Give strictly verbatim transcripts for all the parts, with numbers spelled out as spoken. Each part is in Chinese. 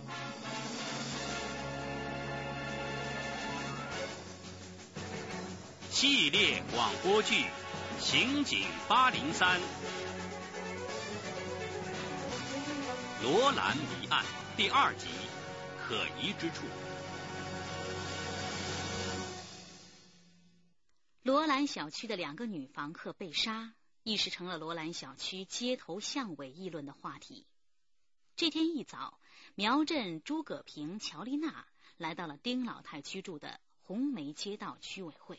系列广播剧《刑警八零三》罗兰谜案第二集可疑之处。 罗兰小区的两个女房客被杀，一时成了罗兰小区街头巷尾议论的话题。这天一早，苗镇诸葛平、乔丽娜来到了丁老太居住的红梅街道区委会。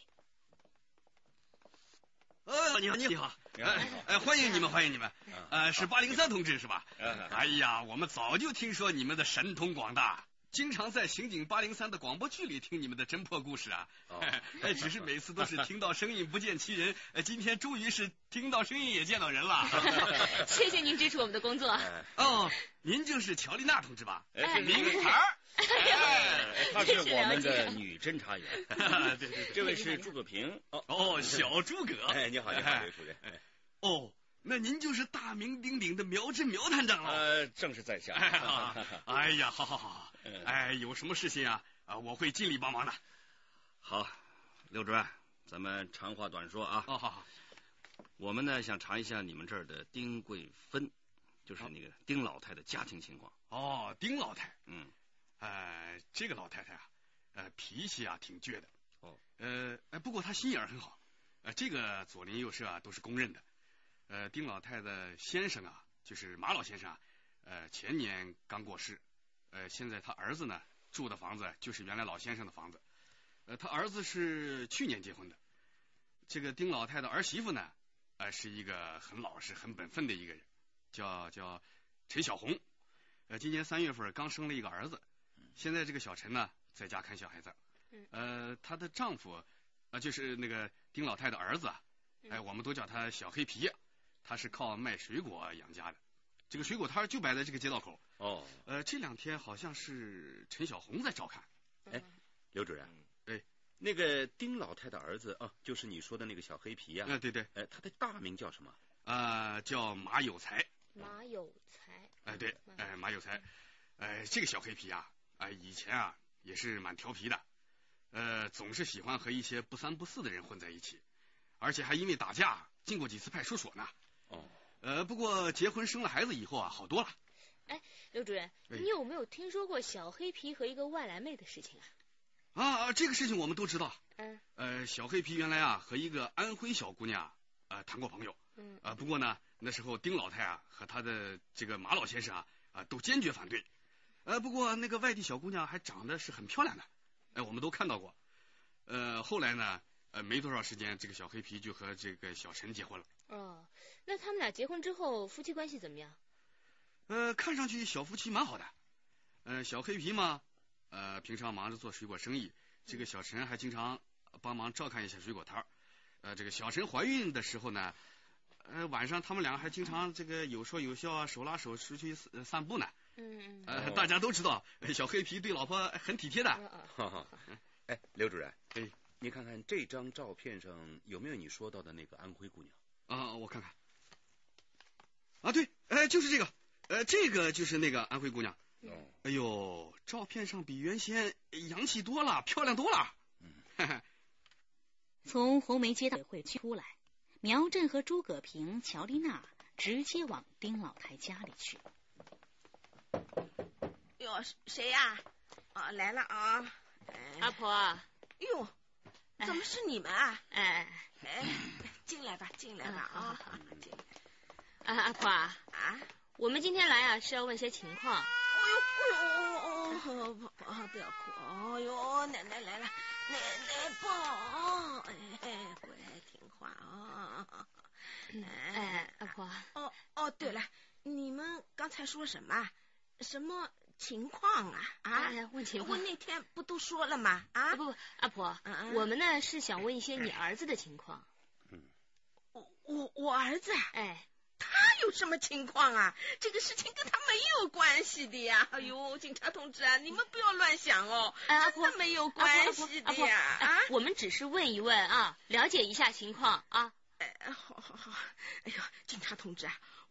呃，你好，你好，哎哎，欢迎你们，欢迎你们。呃，是八零三同志是吧？哎呀，我们早就听说你们的神通广大，经常在刑警八零三的广播剧里听你们的侦破故事啊。哎，只是每次都是听到声音不见其人，今天终于是听到声音也见到人了。 谢谢您支持我们的工作。 哦，您就是乔丽娜同志吧？ 哎， 名牌。 哎，她是我们的女侦查员。 对对对， 这位是诸葛平。 哦哦，小诸葛。 哎，你好，你好，刘主任。哎， 哦，那您就是大名鼎鼎的苗镇苗探长了。 呃，正是在下。 哎呀，好好好，哎，有什么事情啊？啊，我会尽力帮忙的。 好，刘主任，咱们长话短说啊。 哦，好好。 我们呢想查一下你们这儿的丁贵芬，就是那个丁老太的家庭情况。 哦，丁老太。 嗯。 呃，这个老太太啊，呃，脾气啊挺倔的。 哦。 呃，不过她心眼很好。呃，这个左邻右舍啊都是公认的。呃，丁老太的先生啊，就是马老先生啊，呃，前年刚过世。呃，现在他儿子呢住的房子就是原来老先生的房子。呃，他儿子是去年结婚的。这个丁老太的儿媳妇呢，呃，是一个很老实、很本分的一个人，叫叫陈小红。呃，今年三月份刚生了一个儿子。现在这个小陈呢，在家看小孩子。呃，她的丈夫，呃，就是那个丁老太的儿子啊，哎，我们都叫他小黑皮，他是靠卖水果养家的。这个水果摊就摆在这个街道口。 哦。 呃，这两天好像是陈小红在照看。 哎，刘主任， 哎， 那个丁老太的儿子啊，就是你说的那个小黑皮呀。 啊，对对。 哎，他的大名叫什么？ 啊，叫马有才。 马有才。 哎，对，哎，马有才。哎，这个小黑皮啊。哎，以前啊也是蛮调皮的，呃，总是喜欢和一些不三不四的人混在一起，而且还因为打架进过几次派出所呢。 哦， 呃，不过结婚生了孩子以后啊，好多了。 哎，刘主任，你有没有听说过小黑皮和一个外来妹的事情啊？啊，这个事情我们都知道。 嗯。 呃，小黑皮原来啊和一个安徽小姑娘呃谈过朋友。 嗯。 呃，不过呢，那时候丁老太啊和他的这个马老先生啊啊都坚决反对。呃，不过那个外地小姑娘还长得是很漂亮的，哎，我们都看到过。呃，后来呢，呃，没多少时间，这个小黑皮就和这个小陈结婚了。 哦，那他们俩结婚之后，夫妻关系怎么样？ 呃，看上去小夫妻蛮好的。呃，小黑皮嘛，呃，平常忙着做水果生意，这个小陈还经常帮忙照看一下水果摊儿。呃，这个小陈怀孕的时候呢，呃，晚上他们俩还经常这个有说有笑啊，手拉手出去散步呢。 嗯嗯， 呃，大家都知道，小黑皮对老婆很体贴的。 哈哈，哎，刘主任， 哎， 你看看这张照片上有没有你说到的那个安徽姑娘？ 啊，我看看。啊，对，哎，就是这个，呃，这个就是那个安徽姑娘。 哦， 哎呦，照片上比原先洋气多了，漂亮多了。 嗯。 从红梅街道委会区出来，苗镇和诸葛平、乔丽娜直接往丁老太家里去。 哟，谁呀？啊，来了啊！哎、 阿婆。 哟，怎么是你们啊？ 哎哎，进来吧，进来吧啊！进来。 啊，阿婆啊， 啊， 我们今天来啊是要问些情况。 哎呦哎呦哦哦哦，不要哭！哦呦，奶奶来了，奶奶抱，哎，乖听话啊！ 哎，阿婆。 哦哦，对了，你们刚才说什么？什么情况啊？啊， 哎、问情况。 我那天不都说了吗？啊， 不不，阿婆， 嗯、 我们呢是想问一些你儿子的情况。 嗯， 我我我儿子， 哎， 他有什么情况啊？这个事情跟他没有关系的呀！哎呦，警察同志啊，你们不要乱想哦， 哎、 真的没有关系的呀！ 啊，我们只是问一问啊，了解一下情况啊。 哎，好好好，哎呦，警察同志啊，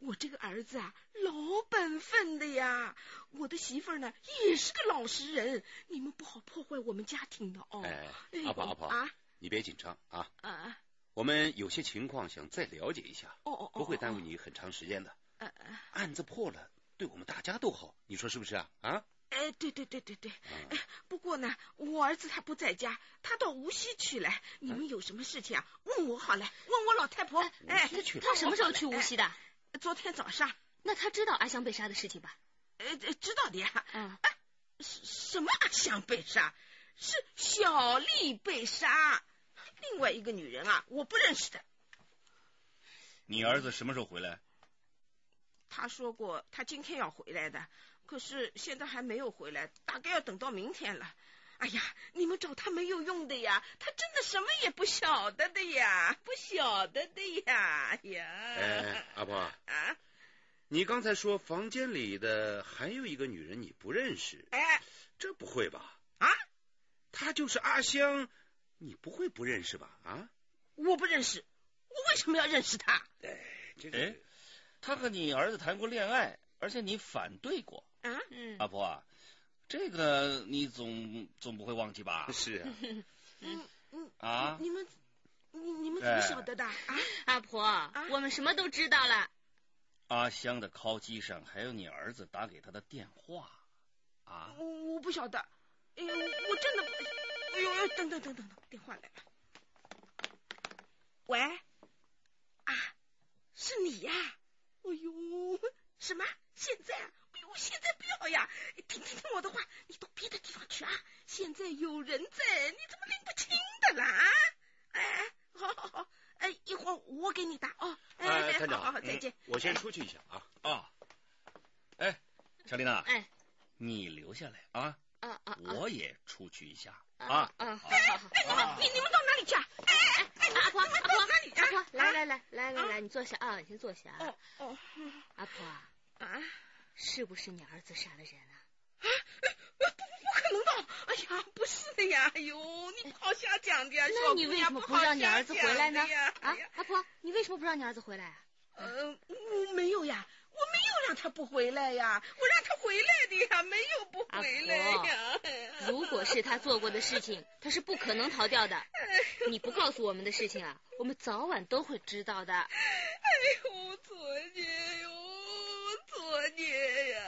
我这个儿子啊，老本分的呀。我的媳妇儿呢，也是个老实人，你们不好破坏我们家庭的哦。 哎，阿婆阿婆啊， 你别紧张啊。 啊， 我们有些情况想再了解一下， 哦哦， 不会耽误你很长时间的。 呃， 案子破了，对我们大家都好，你说是不是啊？啊？ 哎，对对对对对。 嗯哎，不过呢，我儿子他不在家，他到无锡去了。你们有什么事情啊？问我好了，问我老太婆。哎， 他什么时候去无锡的？ 昨天早上。 那他知道阿香被杀的事情吧？ 呃，知道的呀。 嗯。 哎，什么阿香被杀？是小丽被杀。另外一个女人啊，我不认识的。 你儿子什么时候回来？ 他说过他今天要回来的，可是现在还没有回来，大概要等到明天了。哎呀，你们找他没有用的呀，他真的什么也不晓得的呀，不晓得的呀。哎呀， 哎，阿婆啊， 你刚才说房间里的还有一个女人你不认识？ 哎， 这不会吧？ 啊， 她就是阿香，你不会不认识吧？啊， 我不认识，我为什么要认识她？ 哎，这个。 哎，他和你儿子谈过恋爱，而且你反对过。 啊， 嗯， 阿婆啊，这个你总总不会忘记吧？ 是啊。 嗯嗯啊， 你们你你们怎么晓得的？啊， 阿婆，我们什么都知道了。 阿香的敲击上还有你儿子打给他的电话啊！ 我我不晓得，哎呦，我真的不，哎呦，等等等等等，电话来了。喂，啊，是你呀？哎呦，什么？现在啊？哎呦，现在不要呀！听听听我的话，你到别的地方去啊！现在有人在，你怎么拎不清的啦？哎，好好好，哎，一会儿我给你打哦。哎， 探长， 好好，再见。 我先出去一下啊。 啊，哎，小丽娜， 哎， 你留下来啊。 啊啊， 我也出去一下啊啊！好好好， 你你们到哪里去啊？哎哎哎， 阿婆阿婆哪里？ 阿婆，来来来来来来，你坐下啊，你先坐下啊。 哦哦， 阿婆啊， 是不是你儿子杀的人啊？ 啊，不不可能的！哎呀，不是的呀！哎呦，你不好瞎讲的呀！ 那你为什么不让你儿子回来呢？ 啊， 阿婆，你为什么不让你儿子回来啊？ 呃，我没有呀，我没有让他不回来呀，我让他回来的呀，没有不回来呀。 如果是他做过的事情，他是不可能逃掉的。你不告诉我们的事情啊，我们早晚都会知道的。 哎呦，作孽哟，作孽呀！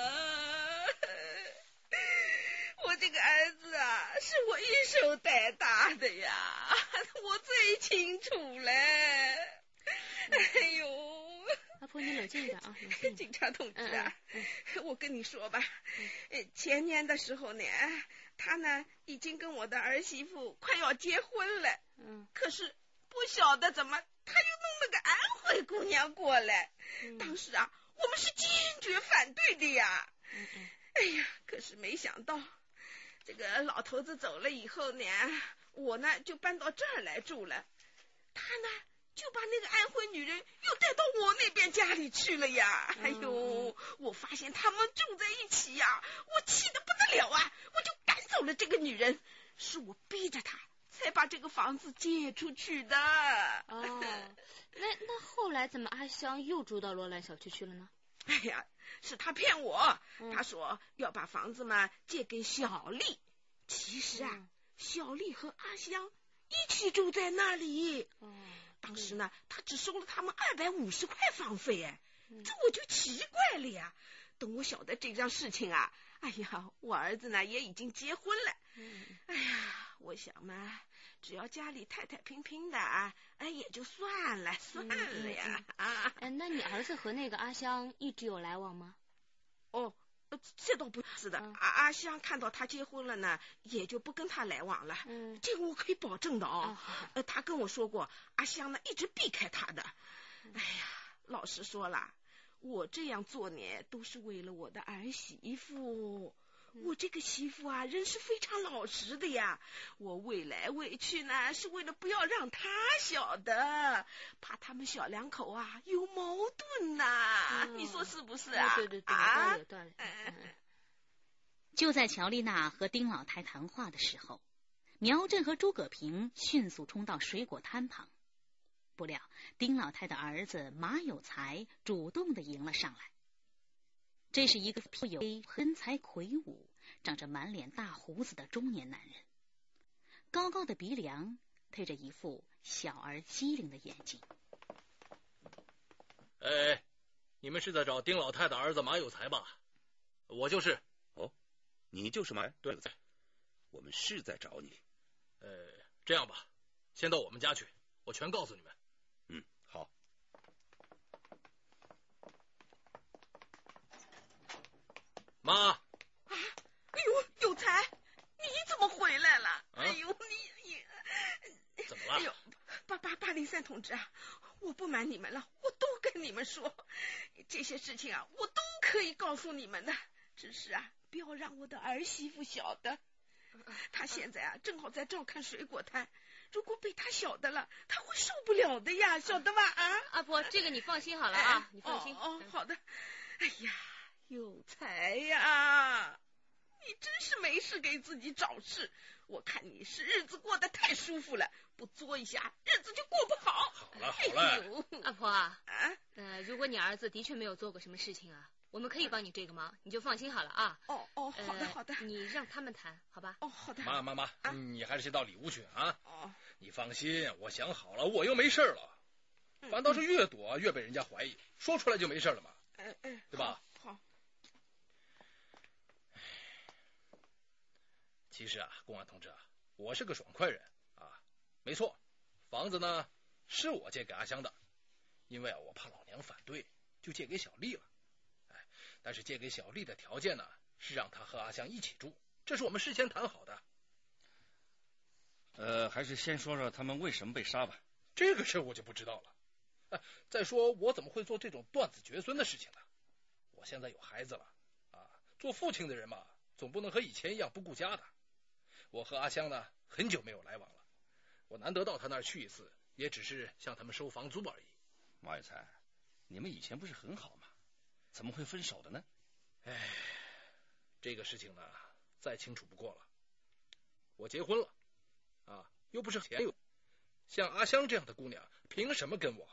我这个儿子啊，是我一手带大的呀，我最清楚嘞。哎呦， 阿婆，你冷静一点啊，冷静。 警察同志啊， 嗯嗯、我跟你说吧，嗯、前年的时候呢，他呢已经跟我的儿媳妇快要结婚了， 嗯， 可是不晓得怎么他又弄了个安徽姑娘过来， 嗯、 当时啊，我们是坚决反对的呀。 嗯嗯， 哎呀，可是没想到这个老头子走了以后呢，我呢就搬到这儿来住了，他呢就把那个安徽女人又带到我那边家里去了呀。哎呦，我发现他们住在一起呀，我气得不得了啊，我就赶走了这个女人，是我逼着她才把这个房子借出去的。 哦，那那后来怎么阿香又住到罗兰小区去了呢？ 哎呀，是他骗我， 嗯、 他说要把房子嘛借给小丽，其实啊， 嗯、 小丽和阿香一起住在那里。 哦， 当时呢，他只收了他们二百五十块房费，哎， 嗯、 这我就奇怪了呀。等我晓得这件事情啊，哎呀，我儿子呢也已经结婚了。 嗯， 哎呀，我想嘛，只要家里太太平平的，哎，也就算了，算了呀。 嗯嗯、啊，哎，那你儿子和那个阿香一直有来往吗？ 哦，这倒不是的。 嗯、 阿阿香看到他结婚了呢，也就不跟他来往了。 嗯， 这个我可以保证的哦。 啊、 呃，他跟我说过，阿香呢一直避开他的。嗯、哎呀，老实说啦，我这样做呢，都是为了我的儿媳妇。我这个媳妇啊，人是非常老实的呀。我为来为去呢，是为了不要让她晓得，怕他们小两口啊有矛盾呐、嗯。你说是不是啊？ 对对对， 啊， 有道理。嗯、 就在乔丽娜和丁老太谈话的时候，苗振和诸葛平迅速冲到水果摊旁。 不料丁老太的儿子马有才主动的迎了上来。这是一个有身材魁梧、长着满脸大胡子的中年男人，高高的鼻梁配着一副小而机灵的眼睛。 哎，你们是在找丁老太的儿子马有才吧？我就是。 哦，你就是马？ 对， 我们是在找你。 呃，这样吧，先到我们家去，我全告诉你们。 嗯，好。 妈。 啊！哎呦，有才，你怎么回来了？啊、哎呦，你你怎么了？ 哎呦，八八八零三同志啊，我不瞒你们了，我都跟你们说，这些事情啊，我都可以告诉你们的，只是啊，不要让我的儿媳妇晓得。她现在啊，正好在照看水果摊，如果被她晓得了，她会受不了的呀，晓得吧？啊， 阿婆，这个你放心好了啊，你放心。 哦哦，好的。哎呀，有才呀，你真是没事给自己找事。我看你是日子过得太舒服了，不作一下，日子就过不好。 好了好了， 哎、阿婆啊， 啊， 呃，如果你儿子的确没有做过什么事情啊，我们可以帮你这个忙，你就放心好了啊。 哦哦，好的好的， 呃、你让他们谈，好吧？ 哦，好的。 妈妈妈，啊、你还是先到里屋去啊。 哦， 你放心，我想好了，我又没事了。反倒是越躲越被人家怀疑，说出来就没事了嘛。 哎哎， 对吧？ 好。好其实啊，公安同志啊，我是个爽快人啊。没错，房子呢是我借给阿香的，因为啊我怕老娘反对，就借给小丽了。哎，但是借给小丽的条件呢是让她和阿香一起住，这是我们事先谈好的。 呃，还是先说说他们为什么被杀吧。 这个事我就不知道了。哎，再说我怎么会做这种断子绝孙的事情呢？我现在有孩子了啊，做父亲的人嘛，总不能和以前一样不顾家的。我和阿香呢，很久没有来往了，我难得到他那儿去一次，也只是向他们收房租而已。 马有才，你们以前不是很好吗？怎么会分手的呢？ 哎，这个事情呢，再清楚不过了。我结婚了啊，又不是前有，像阿香这样的姑娘，凭什么跟我？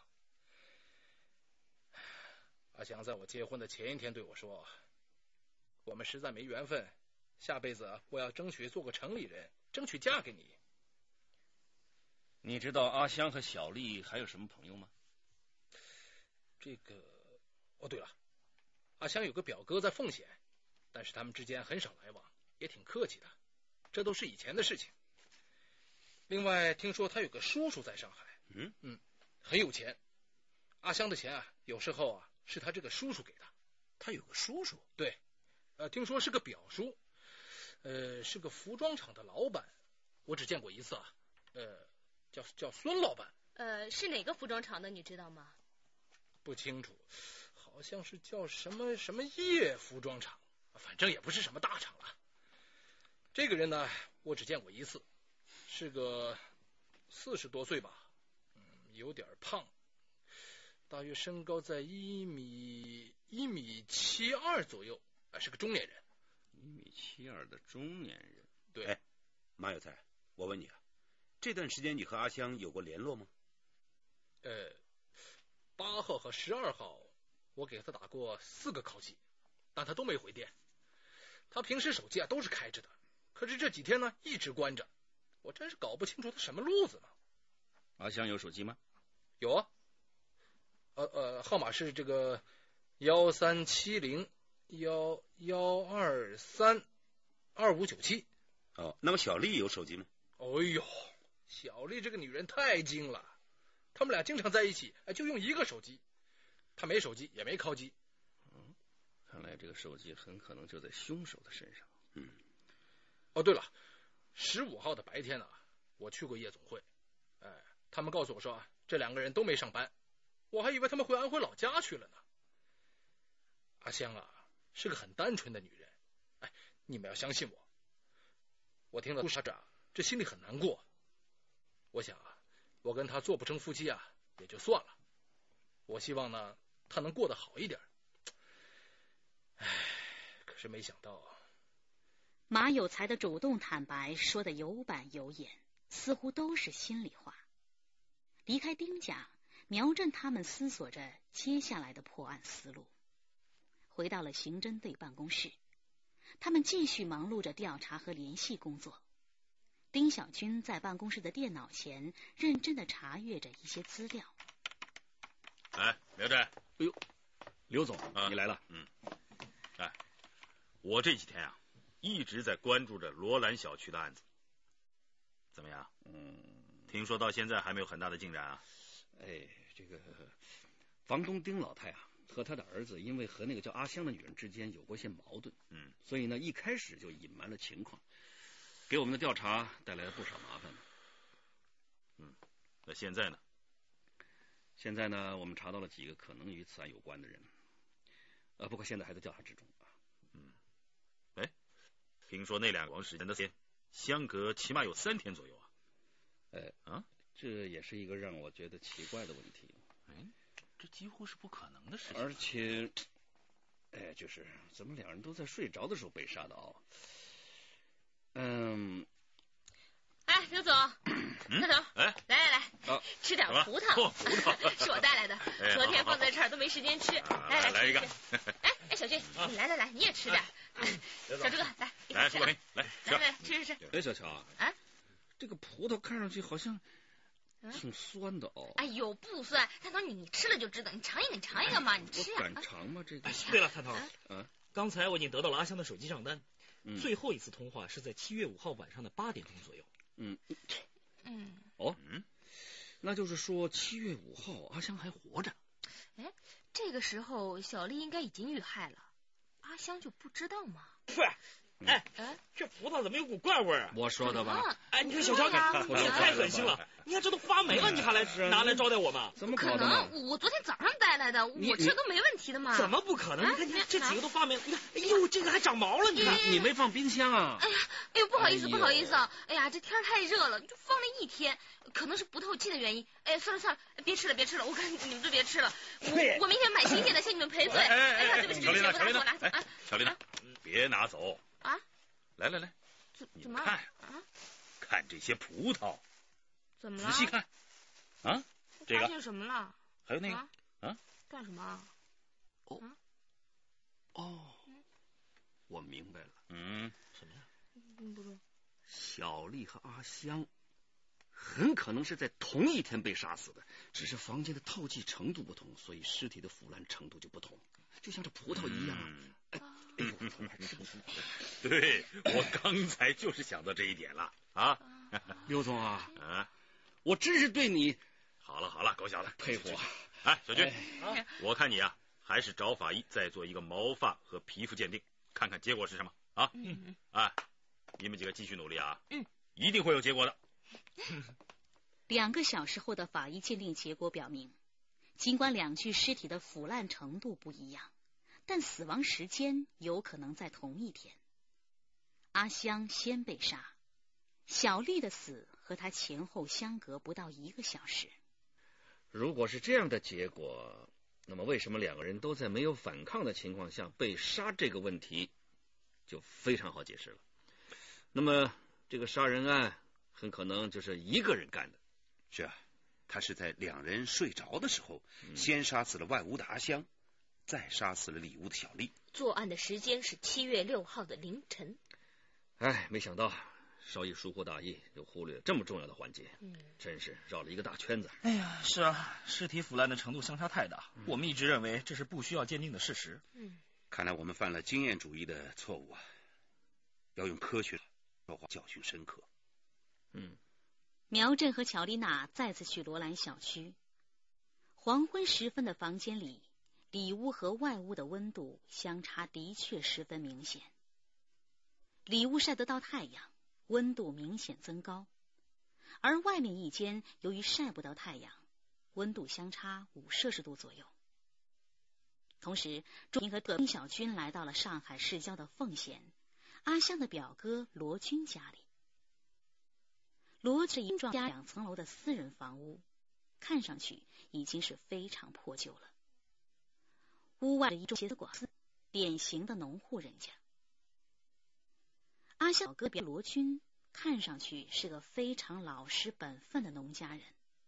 阿香在我结婚的前一天对我说，我们实在没缘分，下辈子我要争取做个城里人，争取嫁给你。 你知道阿香和小丽还有什么朋友吗？ 这个，哦对了，阿香有个表哥在奉贤，但是他们之间很少来往，也挺客气的，这都是以前的事情。另外听说他有个叔叔在上海， 嗯嗯，很有钱。阿香的钱啊，有时候啊是他这个叔叔给的。 他有个叔叔？ 对，呃，听说是个表叔，呃，是个服装厂的老板，我只见过一次啊，呃，叫叫孙老板。 呃，是哪个服装厂的，你知道吗？ 不清楚，好像是叫什么什么叶服装厂，反正也不是什么大厂了。这个人呢，我只见过一次，是个四十多岁吧，嗯，有点胖，大约身高在一米一米七二左右，啊，是个中年人。 一米七二的中年人。 对。 哎，马有才，我问你啊，这段时间你和阿香有过联络吗？ 呃，八号和十二号，我给他打过四个考绩，但他都没回电。他平时手机啊都是开着的，可是这几天呢一直关着，我真是搞不清楚他什么路子呢。 阿香有手机吗？ 有啊，呃呃，号码是这个幺三七零幺幺二三二五九七。 哦，那么小丽有手机吗？ 哦呦，小丽这个女人太精了，他们俩经常在一起，就用一个手机，她没手机也没靠机。 嗯，看来这个手机很可能就在凶手的身上。 嗯，哦对了，十五号的白天啊，我去过夜总会，哎，他们告诉我说啊，这两个人都没上班，我还以为他们回安徽老家去了呢。阿香啊，是个很单纯的女人，哎，你们要相信我。我听了故事这，这心里很难过。我想啊，我跟他做不成夫妻啊，也就算了。我希望呢，他能过得好一点。唉，可是没想到。 马有才的主动坦白说的有板有眼，似乎都是心里话。离开丁家， 苗振他们思索着接下来的破案思路。回到了刑侦队办公室，他们继续忙碌着调查和联系工作。丁小军在办公室的电脑前认真地查阅着一些资料。 哎，苗振，哎呦，刘总， 啊、 你来了。 嗯，哎，我这几天啊，一直在关注着罗兰小区的案子，怎么样？ 嗯， 听说到现在还没有很大的进展啊。 哎，这个房东丁老太啊，和他的儿子因为和那个叫阿香的女人之间有过一些矛盾， 嗯， 所以呢，一开始就隐瞒了情况，给我们的调查带来了不少麻烦。 嗯，那现在呢？ 现在呢，我们查到了几个可能与此案有关的人，呃，不过现在还在调查之中啊。 嗯，哎，听说那两王时间的间相隔起码有三天左右啊。 呃啊， 这也是一个让我觉得奇怪的问题。 哎，这几乎是不可能的事情。 而且，哎，就是怎么两人都在睡着的时候被杀的哦？嗯。 哎，刘总，刘总， 哎， 来来来， 啊、 吃点葡萄， 哦、葡萄是我带来的， 哎、 昨天放在这儿都没时间吃， 啊、 来来来一个。 哎哎，小俊， 啊、 你来来来，你也吃点。 哎、 小朱哥，来， 来，舒国林，来， 来来吃吃吃。 哎，小乔啊， 这个葡萄看上去好像挺酸的哦。 哎呦，不酸，探头你你吃了就知道，你尝一个，你尝一个嘛，你吃呀。我敢尝吗？这个。 对了，探头， 嗯， 刚才我已经得到了阿香的手机账单， 嗯， 最后一次通话是在七月五号晚上的八点钟左右。 嗯。 嗯， 哦，嗯，那就是说七月五号阿香还活着。 哎，这个时候小丽应该已经遇害了，阿香就不知道吗？ 不是，哎哎，这葡萄怎么有股怪味啊？ 我说的吧？ 哎，你看小乔，你太狠心了！你看这都发霉了，你还来拿来招待我们？ 怎么可能？我昨天早上带来的，我吃都没问题的嘛。 怎么不可能？你看，你看这几个都发霉了，你看，哎呦，这个还长毛了，你看， 你没放冰箱啊？ 哎呀，哎呦，不好意思，不好意思啊！哎呀，这天太热了，就放了一天，可能是不透气的原因。哎，算了算了，别吃了，别吃了，我看你们都别吃了。我我明天买新鲜的，向你们赔罪。哎呀，对不起，对不起，我拿走，我拿走。 小丽娜，别拿走啊！ 来来来， 怎么看啊？ 看这些葡萄， 怎么了？ 仔细看啊，这个发现什么了？ 还有那个啊？ 干什么？ 哦哦，我明白了。 嗯， 什么呀？ 嗯，不知。 小丽和阿香很可能是在同一天被杀死的，只是房间的透气程度不同，所以尸体的腐烂程度就不同，就像这葡萄一样。 嗯哎哎呦，快吃吃！ 对，我刚才就是想到这一点了啊！ 刘总啊， 啊， 我真是对你好了好了，狗小子佩服。 哎，小军，哎、我看你啊，还是找法医再做一个毛发和皮肤鉴定，看看结果是什么啊？ 嗯， 哎，你们几个继续努力啊！ 嗯， 一定会有结果的。 两个小时后的法医鉴定结果表明，尽管两具尸体的腐烂程度不一样，但死亡时间有可能在同一天。阿香先被杀，小丽的死和她前后相隔不到一个小时。 如果是这样的结果，那么为什么两个人都在没有反抗的情况下被杀，这个问题就非常好解释了。那么这个杀人案很可能就是一个人干的。 是啊，他是在两人睡着的时候， 嗯、 先杀死了外屋的阿香，再杀死了里屋的小丽。 作案的时间是七月六号的凌晨。 哎，没想到稍一疏忽大意，就忽略了这么重要的环节， 嗯， 真是绕了一个大圈子。 哎呀，是啊，尸体腐烂的程度相差太大，嗯、我们一直认为这是不需要鉴定的事实。 嗯， 看来我们犯了经验主义的错误啊，要用科学说话，教训深刻。 嗯。 苗振和乔丽娜再次去罗兰小区。黄昏时分的房间里，里屋和外屋的温度相差的确十分明显。里屋晒得到太阳，温度明显增高，而外面一间由于晒不到太阳，温度相差五摄氏度左右。同时，朱明和丁小军来到了上海市郊的奉贤，阿香的表哥罗军家里。罗是一幢两层楼的私人房屋，看上去已经是非常破旧了。屋外的一种茄子馆子，典型的农户人家。阿香表哥表罗军看上去是个非常老实本分的农家人，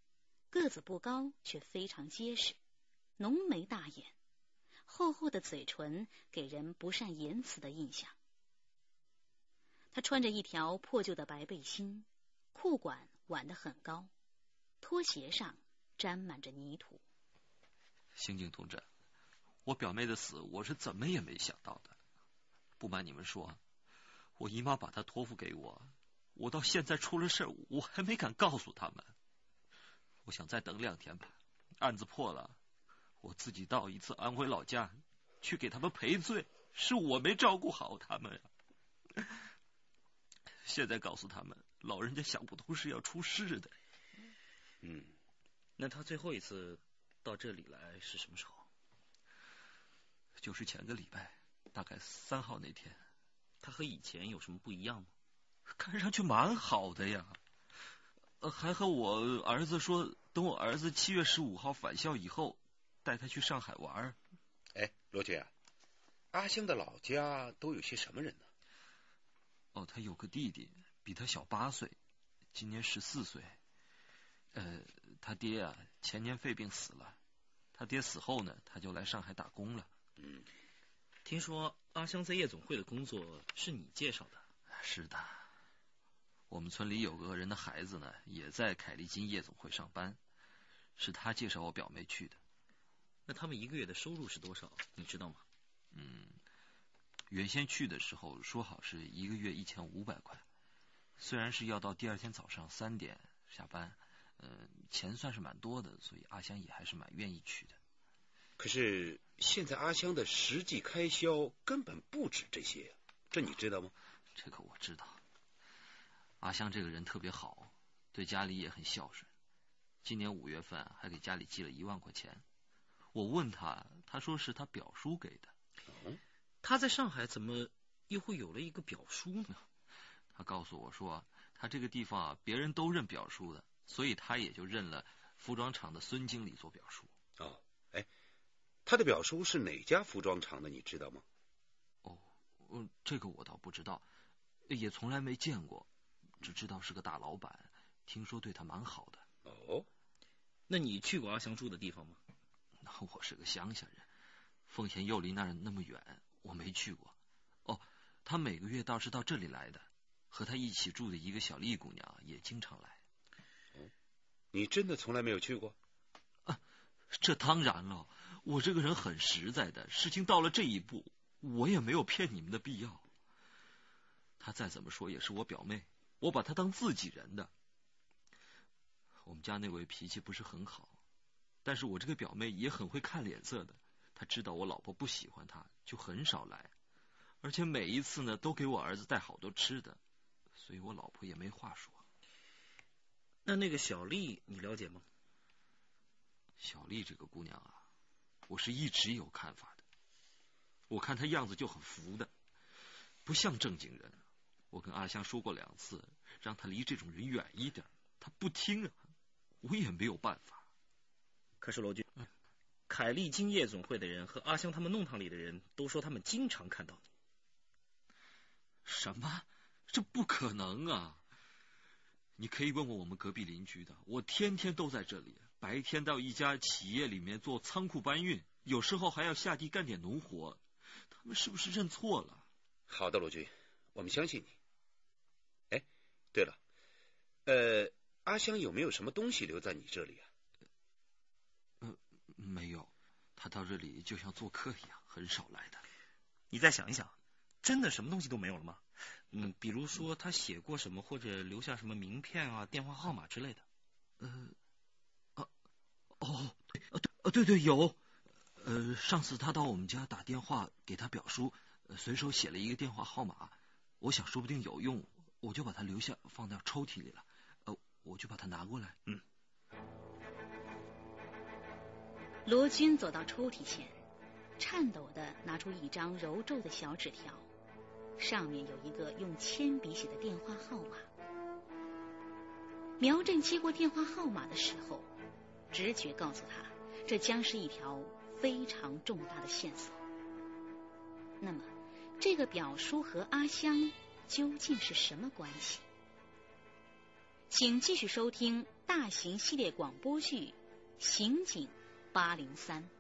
个子不高，却非常结实，浓眉大眼，厚厚的嘴唇给人不善言辞的印象。他穿着一条破旧的白背心，裤管挽得很高，拖鞋上沾满着泥土。 刑警同志，我表妹的死我是怎么也没想到的。不瞒你们说，我姨妈把她托付给我，我到现在出了事，我还没敢告诉他们。我想再等两天吧，案子破了，我自己到一次安徽老家去给他们赔罪，是我没照顾好他们呀。现在告诉他们，老人家想不通是要出事的。 嗯，那他最后一次到这里来是什么时候？ 就是前个礼拜，大概三号那天。 他和以前有什么不一样吗？ 看上去蛮好的呀，呃，还和我儿子说，等我儿子七月十五号返校以后，带他去上海玩。 哎，罗军啊，阿香的老家都有些什么人呢？ 哦，他有个弟弟，比他小八岁，今年十四岁。呃，他爹啊，前年肺病死了。他爹死后呢，他就来上海打工了。 嗯，听说阿香在夜总会的工作是你介绍的？ 是的，我们村里有个人的孩子呢，也在凯利金夜总会上班，是他介绍我表妹去的。 那他们一个月的收入是多少？你知道吗？ 嗯。原先去的时候说好是一个月一千五百块，虽然是要到第二天早上三点下班，嗯、呃，钱算是蛮多的，所以阿香也还是蛮愿意去的。 可是现在阿香的实际开销根本不止这些呀，这你知道吗？ 这个我知道。阿香这个人特别好，对家里也很孝顺。今年五月份还给家里寄了一万块钱。我问他，他说是他表叔给的。 嗯，他在上海怎么又会有了一个表叔呢？ 他告诉我说，他这个地方啊，别人都认表叔的，所以他也就认了服装厂的孙经理做表叔。 哦，哎，他的表叔是哪家服装厂的，你知道吗？ 哦，嗯，这个我倒不知道，也从来没见过，只知道是个大老板，听说对他蛮好的。 哦， 那你去过阿香住的地方吗？ 我是个乡下人，奉贤又离那儿那么远，我没去过。哦，他每个月倒是到这里来的，和他一起住的一个小丽姑娘也经常来。 哦，你真的从来没有去过？ 啊，这当然了，我这个人很实在的，事情到了这一步，我也没有骗你们的必要。她再怎么说也是我表妹，我把她当自己人的。我们家那位脾气不是很好，但是我这个表妹也很会看脸色的，她知道我老婆不喜欢她，就很少来，而且每一次呢都给我儿子带好多吃的，所以我老婆也没话说。 那那个小丽你了解吗？ 小丽这个姑娘啊，我是一直有看法的。我看她样子就很浮的，不像正经人。我跟阿香说过两次，让她离这种人远一点，她不听啊，我也没有办法。 可是罗军，嗯，凯利金夜总会的人和阿香他们弄堂里的人都说他们经常看到你。 什么？这不可能啊！你可以问问我们隔壁邻居的，我天天都在这里，白天到一家企业里面做仓库搬运，有时候还要下地干点农活。他们是不是认错了？ 好的，罗军，我们相信你。哎，对了，呃，阿香有没有什么东西留在你这里啊？ 呃，没有，他到这里就像做客一样，很少来的。 你再想一想，真的什么东西都没有了吗？ 嗯，比如说他写过什么，或者留下什么名片啊、电话号码之类的。 呃，啊，哦，对，对，对对，有。呃，上次他到我们家打电话给他表叔，呃、随手写了一个电话号码，我想说不定有用，我就把它留下放到抽屉里了。呃，我就把它拿过来。 嗯。 罗军走到抽屉前，颤抖地拿出一张揉皱的小纸条，上面有一个用铅笔写的电话号码。苗振接过电话号码的时候，直觉告诉他，这将是一条非常重大的线索。那么，这个表叔和阿香究竟是什么关系？请继续收听大型系列广播剧《刑警八零三》。